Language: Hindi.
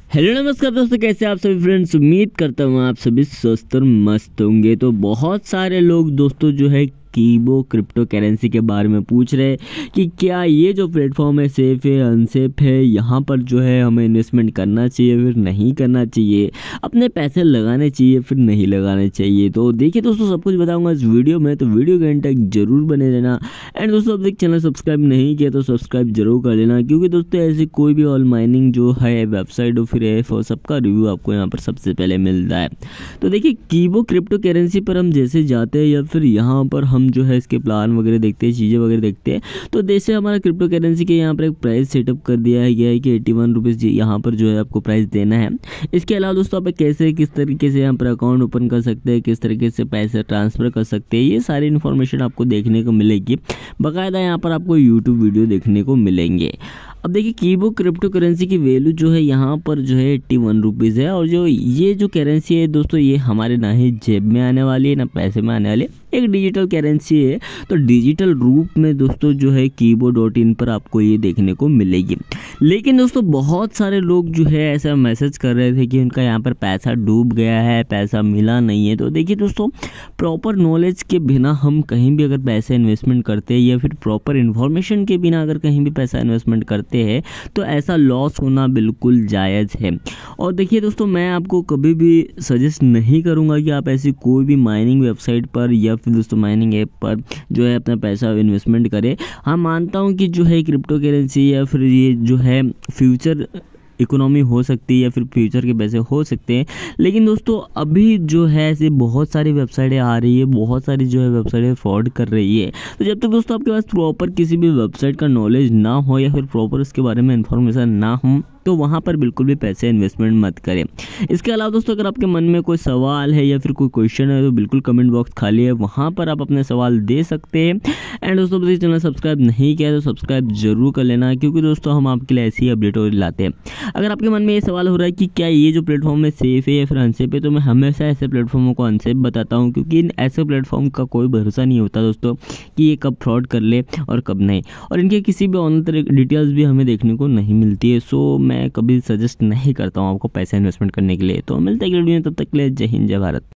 हेलो नमस्कार दोस्तों, कैसे आप सभी फ्रेंड्स। उम्मीद करता हूँ आप सभी स्वस्थ और मस्त होंगे। तो बहुत सारे लोग दोस्तों जो है कीबो क्रिप्टो करेंसी के बारे में पूछ रहे हैं कि क्या ये जो प्लेटफॉर्म है सेफ है अनसेफ है, यहाँ पर जो है हमें इन्वेस्टमेंट करना चाहिए फिर नहीं करना चाहिए, अपने पैसे लगाने चाहिए फिर नहीं लगाने चाहिए। तो देखिए दोस्तों, सब कुछ बताऊंगा इस वीडियो में, तो वीडियो के एंड तक जरूर बने रहना। एंड दोस्तों, अब तक चैनल सब्सक्राइब नहीं किया तो सब्सक्राइब जरूर कर लेना, क्योंकि दोस्तों ऐसे कोई भी ऑल माइनिंग जो है वेबसाइट और फिर ऐप और सबका रिव्यू आपको यहाँ पर सबसे पहले मिलता है। तो देखिए, कीबो क्रिप्टो करेंसी पर हम जैसे जाते हैं या फिर यहाँ पर हम जो है इसके प्लान वगैरह देखते हैं, चीज़ें वगैरह देखते हैं, तो जैसे हमारा क्रिप्टो करेंसी के यहाँ पर एक प्राइस सेटअप कर दिया है गया है कि 81 रुपीज़ यहाँ पर जो है आपको प्राइस देना है। इसके अलावा दोस्तों आप कैसे किस तरीके से यहाँ पर अकाउंट ओपन कर सकते हैं, किस तरीके से पैसे ट्रांसफ़र कर सकते हैं, ये सारी इन्फॉर्मेशन आपको देखने को मिलेगी। बाकायदा यहाँ पर आपको यूट्यूब वीडियो देखने को मिलेंगे। अब देखिए, कीबो क्रिप्टो करेंसी की वैल्यू जो है यहाँ पर जो है 81 रुपीज़ है। और जो ये जो करेंसी है दोस्तों, ये हमारे ना ही जेब में आने वाली है ना पैसे में आने वाली है, एक डिजिटल करेंसी है। तो डिजिटल रूप में दोस्तों जो है कीबो.in पर आपको ये देखने को मिलेगी। लेकिन दोस्तों बहुत सारे लोग जो है ऐसा मैसेज कर रहे थे कि उनका यहाँ पर पैसा डूब गया है, पैसा मिला नहीं है। तो देखिए दोस्तों, प्रॉपर नॉलेज के बिना हम कहीं भी अगर पैसे इन्वेस्टमेंट करते हैं या फिर प्रॉपर इन्फॉर्मेशन के बिना अगर कहीं भी पैसा इन्वेस्टमेंट करते हैं तो ऐसा लॉस होना बिल्कुल जायज़ है। और देखिए दोस्तों, मैं आपको कभी भी सजेस्ट नहीं करूँगा कि आप ऐसी कोई भी माइनिंग वेबसाइट पर या फिर दोस्तों माइनिंग ऐप पर जो है अपना पैसा इन्वेस्टमेंट करें। हाँ, मानता हूँ कि जो है क्रिप्टो करेंसी या फिर ये जो है फ्यूचर इकोनॉमी हो सकती है या फिर फ्यूचर के पैसे हो सकते हैं, लेकिन दोस्तों अभी जो है ऐसे बहुत सारी वेबसाइटें आ रही है, बहुत सारी जो है वेबसाइटें फ्रॉड कर रही है। तो जब तक दोस्तों आपके पास प्रॉपर किसी भी वेबसाइट का नॉलेज ना हो या फिर प्रॉपर उसके बारे में इंफॉर्मेशन ना हो, तो वहाँ पर बिल्कुल भी पैसे इन्वेस्टमेंट मत करें। इसके अलावा दोस्तों, अगर आपके मन में कोई सवाल है या फिर कोई क्वेश्चन है तो बिल्कुल कमेंट बॉक्स खाली है, वहाँ पर आप अपने सवाल दे सकते हैं। एंड दोस्तों, प्लीज़ चैनल सब्सक्राइब नहीं किया तो सब्सक्राइब जरूर कर लेना, क्योंकि दोस्तों हम आपके लिए ऐसी अपडेट और लाते हैं। अगर आपके मन में ये सवाल हो रहा है कि क्या ये जो प्लेटफॉर्म है सेफ़ है या फिर अनसेफ है, तो मैं हमेशा ऐसे प्लेटफॉर्मों को अनसेफ बताता हूँ, क्योंकि इन ऐसे प्लेटफॉर्म का कोई भरोसा नहीं होता दोस्तों कि ये कब फ्रॉड कर ले और कब नहीं, और इनके किसी भी ऑनलाइन तरह डिटेल्स भी हमें देखने को नहीं मिलती है। सो मैं कभी सजेस्ट नहीं करता हूँ आपको पैसा इन्वेस्टमेंट करने के लिए। तो मिलते हैं अगले वीडियो में, तब तक के लिए जय हिंद जय भारत।